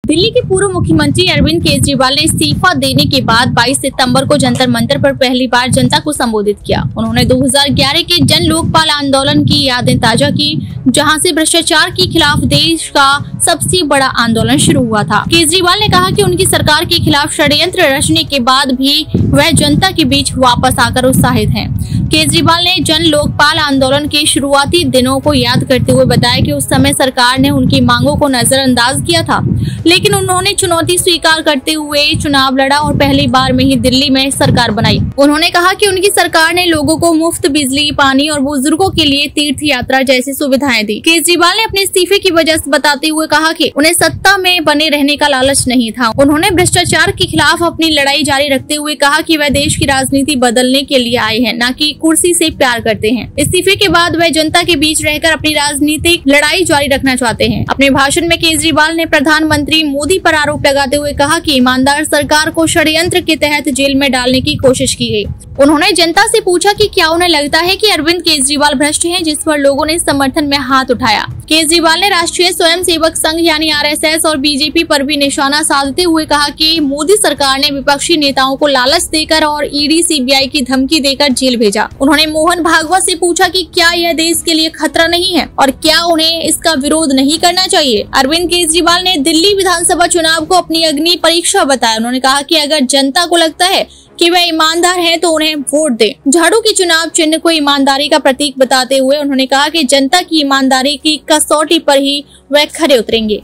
दिल्ली के पूर्व मुख्यमंत्री अरविंद केजरीवाल ने इस्तीफा देने के बाद 22 सितंबर को जंतर मंतर पर पहली बार जनता को संबोधित किया। उन्होंने 2011 के जन लोकपाल आंदोलन की यादें ताजा की, जहां से भ्रष्टाचार के खिलाफ देश का सबसे बड़ा आंदोलन शुरू हुआ था। केजरीवाल ने कहा कि उनकी सरकार के खिलाफ षड्यंत्र रचने के बाद भी वह जनता के बीच वापस आकर उत्साहित हैं। केजरीवाल ने जन लोकपाल आंदोलन के शुरुआती दिनों को याद करते हुए बताया कि उस समय सरकार ने उनकी मांगों को नजरअंदाज किया था, लेकिन उन्होंने चुनौती स्वीकार करते हुए चुनाव लड़ा और पहली बार में ही दिल्ली में सरकार बनाई। उन्होंने कहा कि उनकी सरकार ने लोगों को मुफ्त बिजली, पानी और बुजुर्गों के लिए तीर्थ यात्रा जैसी सुविधाएं दी। केजरीवाल ने अपने इस्तीफे की वजह बताते हुए कहा कि उन्हें सत्ता में बने रहने का लालच नहीं था। उन्होंने भ्रष्टाचार के खिलाफ अपनी लड़ाई जारी रखते हुए कहा कि वह देश की राजनीति बदलने के लिए आए हैं, न कि कुर्सी से प्यार करते हैं। इस्तीफे के बाद वह जनता के बीच रहकर अपनी राजनीतिक लड़ाई जारी रखना चाहते हैं। अपने भाषण में केजरीवाल ने प्रधानमंत्री मोदी पर आरोप लगाते हुए कहा कि ईमानदार सरकार को षड्यंत्र के तहत जेल में डालने की कोशिश की गई। उन्होंने जनता से पूछा कि क्या उन्हें लगता है कि अरविंद केजरीवाल भ्रष्ट हैं, जिस पर लोगों ने समर्थन में हाथ उठाया। केजरीवाल ने राष्ट्रीय स्वयंसेवक संघ यानी RSS और बीजेपी पर भी निशाना साधते हुए कहा कि मोदी सरकार ने विपक्षी नेताओं को लालच देकर और ED CBI की धमकी देकर जेल भेजा। उन्होंने मोहन भागवत से पूछा कि क्या यह देश के लिए खतरा नहीं है और क्या उन्हें इसका विरोध नहीं करना चाहिए। अरविंद केजरीवाल ने दिल्ली विधानसभा चुनाव को अपनी अग्नि परीक्षा बताया। उन्होंने कहा कि अगर जनता को लगता है कि वह ईमानदार हैं तो उन्हें वोट दें। झाड़ू की चुनाव चिन्ह को ईमानदारी का प्रतीक बताते हुए उन्होंने कहा कि जनता की ईमानदारी की कसौटी पर ही वह खरे उतरेंगे।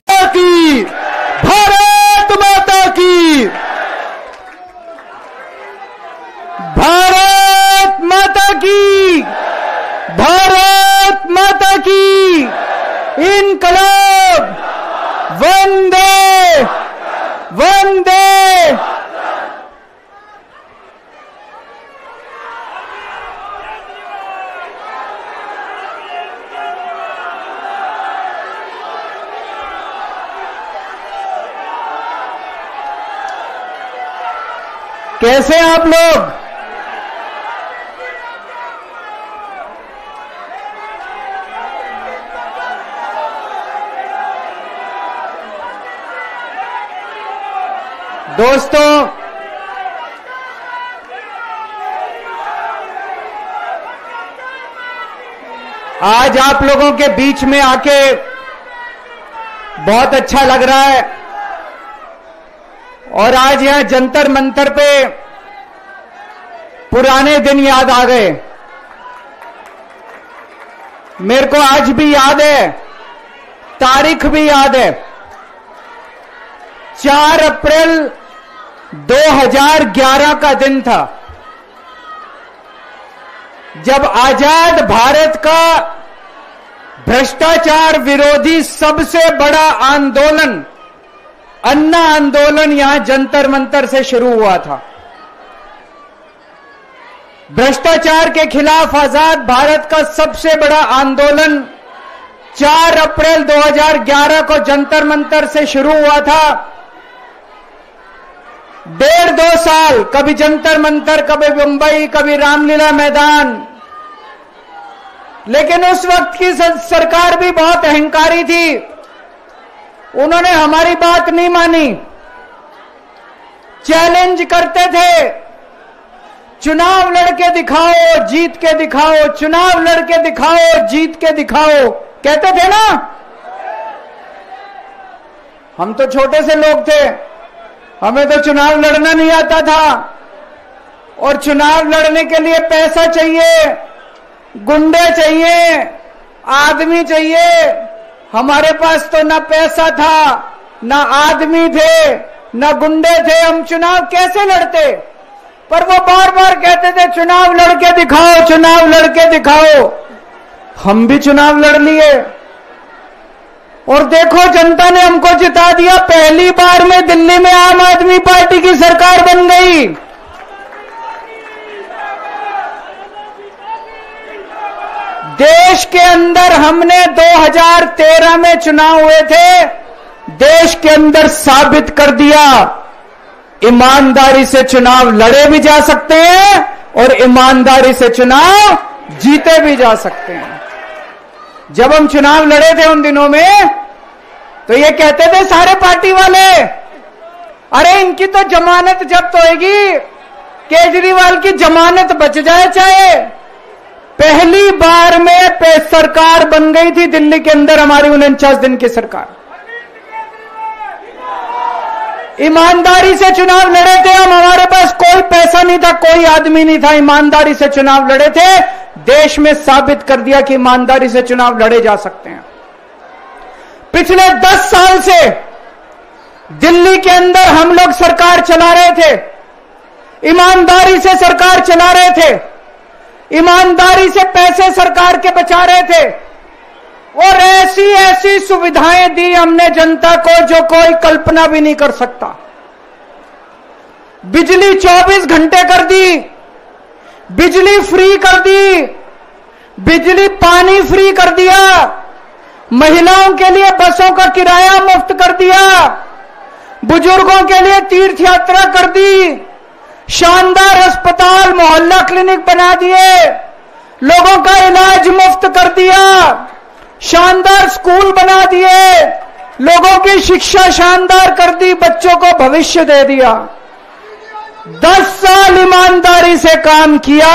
भारत माता की, भारत माता की, भारत माता की, इनकलाब, वंदे वंदे। कैसे आप लोग? दोस्तों, आज आप लोगों के बीच में आके बहुत अच्छा लग रहा है और आज यहां जंतर मंतर पे पुराने दिन याद आ गए। मेरे को आज भी याद है, तारीख भी याद है। 4 अप्रैल 2011 का दिन था, जब आजाद भारत का भ्रष्टाचार विरोधी सबसे बड़ा आंदोलन, अन्ना आंदोलन, यहां जंतर मंतर से शुरू हुआ था। भ्रष्टाचार के खिलाफ आजाद भारत का सबसे बड़ा आंदोलन 4 अप्रैल 2011 को जंतर मंतर से शुरू हुआ था। 1.5-2 साल, कभी जंतर मंतर, कभी मुंबई, कभी रामलीला मैदान। लेकिन उस वक्त की सरकार भी बहुत अहंकारी थी, उन्होंने हमारी बात नहीं मानी, चैलेंज करते थे, चुनाव लड़के दिखाओ, जीत के दिखाओ, चुनाव लड़के दिखाओ, जीत के दिखाओ, कहते थे ना। हम तो छोटे से लोग थे, हमें तो चुनाव लड़ना नहीं आता था, और चुनाव लड़ने के लिए पैसा चाहिए, गुंडे चाहिए, आदमी चाहिए। हमारे पास तो ना पैसा था, ना आदमी थे, ना गुंडे थे, हम चुनाव कैसे लड़ते? पर वो बार बार कहते थे चुनाव लड़के दिखाओ, चुनाव लड़के दिखाओ। हम भी चुनाव लड़ लिए और देखो जनता ने हमको जिता दिया। पहली बार में दिल्ली में आम आदमी पार्टी की सरकार बन गई। देश के अंदर हमने 2013 में चुनाव हुए थे, देश के अंदर साबित कर दिया ईमानदारी से चुनाव लड़े भी जा सकते हैं और ईमानदारी से चुनाव जीते भी जा सकते हैं। जब हम चुनाव लड़े थे उन दिनों में तो ये कहते थे सारे पार्टी वाले, अरे इनकी तो जमानत जब्त होएगी, केजरीवाल की जमानत बच जाए चाहे। पहली बार में सरकार बन गई थी दिल्ली के अंदर हमारी 49 दिन की सरकार। ईमानदारी से चुनाव लड़े थे हम, हमारे पास कोई पैसा नहीं था, कोई आदमी नहीं था, ईमानदारी से चुनाव लड़े थे। देश में साबित कर दिया कि ईमानदारी से चुनाव लड़े जा सकते हैं। पिछले 10 साल से दिल्ली के अंदर हम लोग सरकार चला रहे थे, ईमानदारी से सरकार चला रहे थे, ईमानदारी से पैसे सरकार के बचा रहे थे और ऐसी ऐसी सुविधाएं दी हमने जनता को जो कोई कल्पना भी नहीं कर सकता। बिजली 24 घंटे कर दी, बिजली फ्री कर दी, बिजली पानी फ्री कर दिया, महिलाओं के लिए बसों का किराया मुफ्त कर दिया, बुजुर्गों के लिए तीर्थ यात्रा कर दी, शानदार अस्पताल मोहल्ला क्लिनिक बना दिए, लोगों का इलाज मुफ्त कर दिया, शानदार स्कूल बना दिए, लोगों की शिक्षा शानदार कर दी, बच्चों को भविष्य दे दिया। 10 साल ईमानदारी से काम किया।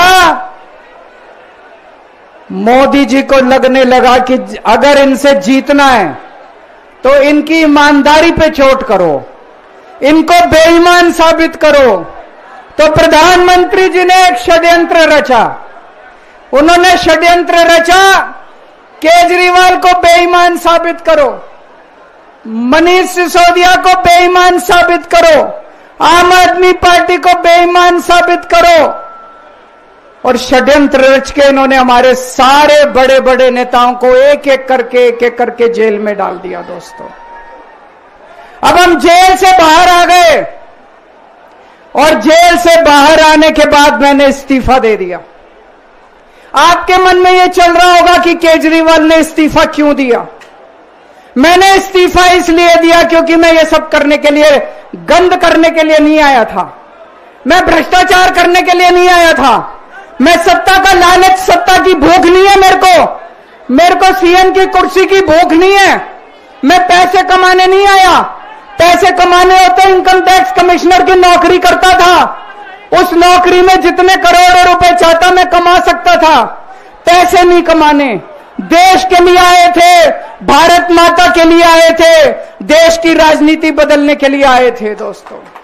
मोदी जी को लगने लगा कि अगर इनसे जीतना है तो इनकी ईमानदारी पे चोट करो, इनको बेईमान साबित करो। तो प्रधानमंत्री जी ने एक षड्यंत्र रचा। उन्होंने षड्यंत्र रचा, केजरीवाल को बेईमान साबित करो, मनीष सिसोदिया को बेईमान साबित करो, आम आदमी पार्टी को बेईमान साबित करो। और षड्यंत्र रच के इन्होंने हमारे सारे बड़े बड़े नेताओं को एक एक करके जेल में डाल दिया। दोस्तों, अब हम जेल से बाहर आ गए और जेल से बाहर आने के बाद मैंने इस्तीफा दे दिया। आपके मन में यह चल रहा होगा कि केजरीवाल ने इस्तीफा क्यों दिया। मैंने इस्तीफा इसलिए दिया क्योंकि मैं ये सब करने के लिए, गंद करने के लिए नहीं आया था, मैं भ्रष्टाचार करने के लिए नहीं आया था, मैं सत्ता का लालच, सत्ता की भूख नहीं है मेरे को सीएम की कुर्सी की भूख नहीं है। मैं पैसे कमाने नहीं आया, पैसे कमाने होते इनकम टैक्स कमिश्नर की नौकरी करता था, उस नौकरी में जितने करोड़ों रुपए चाहता मैं कमा सकता था। पैसे नहीं कमाने, देश के लिए आए थे, भारत माता के लिए आए थे, देश की राजनीति बदलने के लिए आए थे। दोस्तों,